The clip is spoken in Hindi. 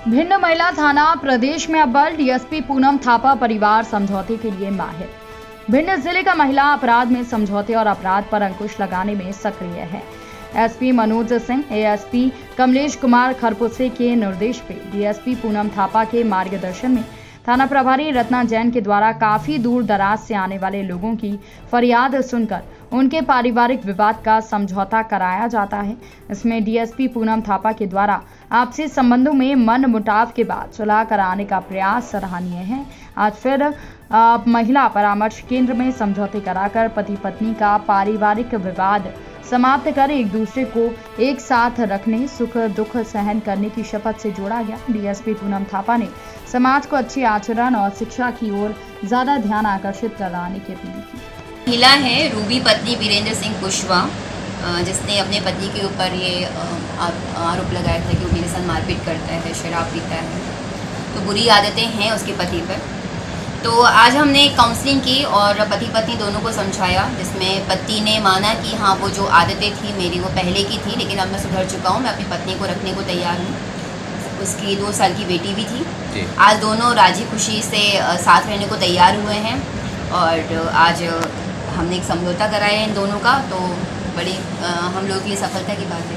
भिंड महिला थाना प्रदेश में अव्वल। डीएसपी पूनम थापा परिवार समझौते के लिए माहिर। भिंड जिले का महिला अपराध में समझौते और अपराध पर अंकुश लगाने में सक्रिय है। एसपी मनोज सिंह, एएसपी कमलेश कुमार खरपुसे के निर्देश पे डीएसपी पूनम थापा के मार्गदर्शन में थाना प्रभारी रत्ना जैन के द्वारा काफी दूर दराज से आने वाले लोगों की फरियाद सुनकर उनके पारिवारिक विवाद का समझौता कराया जाता है। इसमें डीएसपी पूनम थापा के द्वारा आपसी संबंधों में मन मुटाव के बाद सुलह कराने का प्रयास सराहनीय है। आज फिर महिला परामर्श केंद्र में समझौते कराकर पति पत्नी का पारिवारिक विवाद समाप्त कर एक दूसरे को एक साथ रखने, सुख दुख सहन करने की शपथ से जोड़ा गया। डीएसपी पूनम थापा ने समाज को अच्छे आचरण और शिक्षा की ओर ज्यादा ध्यान आकर्षित कराने की अपील की। महिला है रूबी पत्नी वीरेंद्र सिंह कुशवाहा, जिसने अपने पति के ऊपर ये आरोप लगाया था कि वो मेरे साथ मारपीट करता है, शराब पीता है, तो बुरी आदतें हैं उसके पति पर। तो आज हमने काउंसलिंग की और पति पत्नी दोनों को समझाया, जिसमें पति ने माना कि हाँ वो जो आदतें थी मेरी वो पहले की थी, लेकिन अब मैं सुधर चुका हूँ, मैं अपनी पत्नी को रखने को तैयार हूँ। उसकी 2 साल की बेटी भी थी। आज दोनों राजी खुशी से साथ रहने को तैयार हुए हैं और आज हमने एक समझौता कराया इन दोनों का, तो बड़ी हम लोगों के लिए सफलता की बात है।